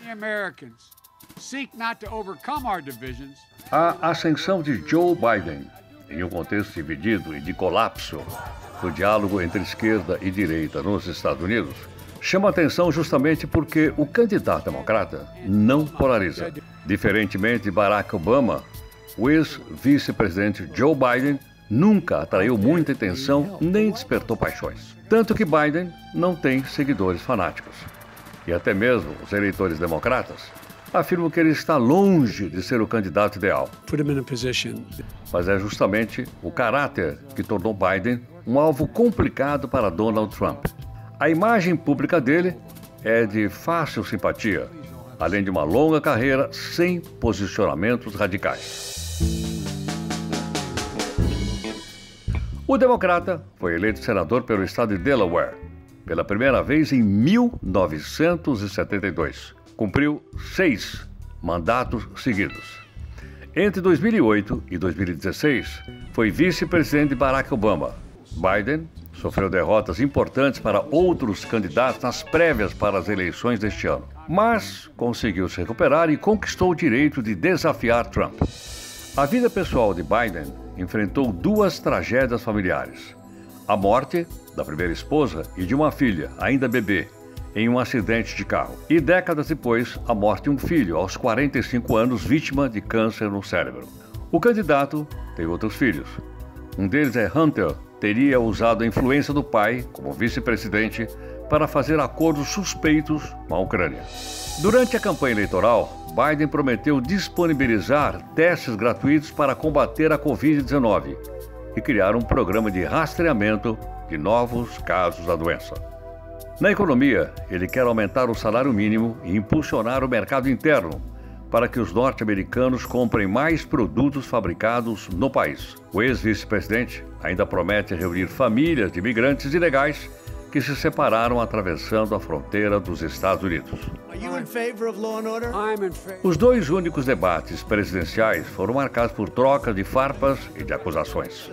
A ascensão de Joe Biden, em um contexto dividido e de colapso do diálogo entre esquerda e direita nos Estados Unidos, chama atenção justamente porque o candidato democrata não polariza. Diferentemente de Barack Obama, o ex-vice-presidente Joe Biden nunca atraiu muita atenção nem despertou paixões. Tanto que Biden não tem seguidores fanáticos. E até mesmo os eleitores democratas afirmam que ele está longe de ser o candidato ideal. Mas é justamente o caráter que tornou Biden um alvo complicado para Donald Trump. A imagem pública dele é de fácil simpatia, além de uma longa carreira sem posicionamentos radicais. O democrata foi eleito senador pelo estado de Delaware, pela primeira vez em 1972. Cumpriu 6 mandatos seguidos. Entre 2008 e 2016, foi vice-presidente de Barack Obama. Biden sofreu derrotas importantes para outros candidatos nas prévias para as eleições deste ano, mas conseguiu se recuperar e conquistou o direito de desafiar Trump. A vida pessoal de Biden enfrentou 2 tragédias familiares: a morte da primeira esposa e de uma filha, ainda bebê, em um acidente de carro. E décadas depois, a morte de um filho, aos 45 anos, vítima de câncer no cérebro. O candidato tem outros filhos. Um deles é Hunter. Teria usado a influência do pai, como vice-presidente, para fazer acordos suspeitos com a Ucrânia. Durante a campanha eleitoral, Biden prometeu disponibilizar testes gratuitos para combater a Covid-19 e criar um programa de rastreamento de novos casos da doença. Na economia, ele quer aumentar o salário mínimo e impulsionar o mercado interno para que os norte-americanos comprem mais produtos fabricados no país. O ex-vice-presidente ainda promete reunir famílias de imigrantes ilegais que se separaram atravessando a fronteira dos Estados Unidos. Os 2 únicos debates presidenciais foram marcados por troca de farpas e de acusações.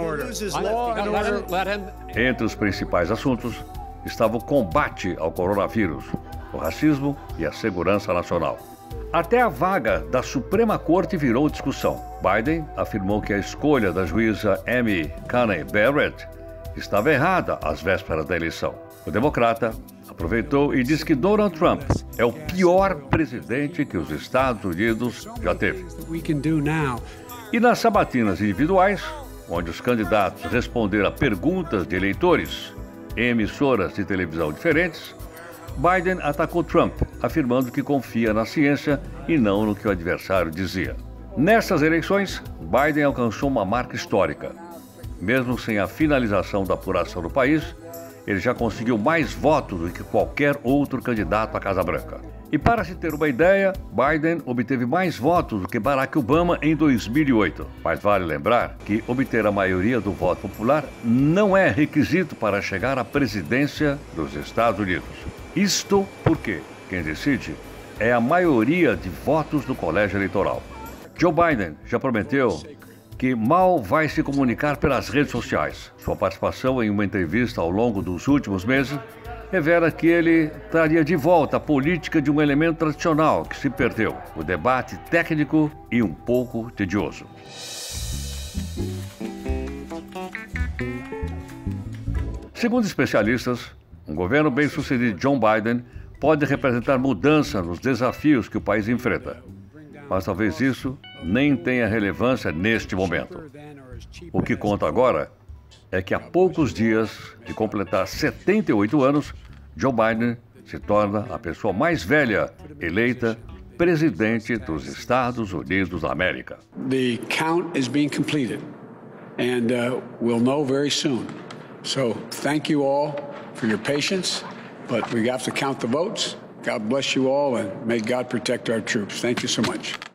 Entre os principais assuntos estava o combate ao coronavírus, o racismo e a segurança nacional. Até a vaga da Suprema Corte virou discussão. Biden afirmou que a escolha da juíza Amy Coney Barrett estava errada às vésperas da eleição. O democrata aproveitou e disse que Donald Trump é o pior presidente que os Estados Unidos já teve. E nas sabatinas individuais, onde os candidatos responderam a perguntas de eleitores em emissoras de televisão diferentes, Biden atacou Trump, afirmando que confia na ciência e não no que o adversário dizia. Nessas eleições, Biden alcançou uma marca histórica. Mesmo sem a finalização da apuração do país, ele já conseguiu mais votos do que qualquer outro candidato à Casa Branca. E para se ter uma ideia, Biden obteve mais votos do que Barack Obama em 2008. Mas vale lembrar que obter a maioria do voto popular não é requisito para chegar à presidência dos Estados Unidos. Isto porque quem decide é a maioria de votos do colégio eleitoral. Joe Biden já prometeu que mal vai se comunicar pelas redes sociais. Sua participação em uma entrevista ao longo dos últimos meses revela que ele traria de volta a política de um elemento tradicional que se perdeu, o debate técnico e um pouco tedioso. Segundo especialistas, um governo bem-sucedido de Joe Biden pode representar mudança nos desafios que o país enfrenta. Mas talvez isso nem tenha relevância neste momento. O que conta agora é que há poucos dias de completar 78 anos, Joe Biden se torna a pessoa mais velha eleita presidente dos Estados Unidos da América. The count is being completed and we'll know very soon. So thank you all for your patience, but we have to count the votes. God bless you all and may God protect our troops. Thank you so much.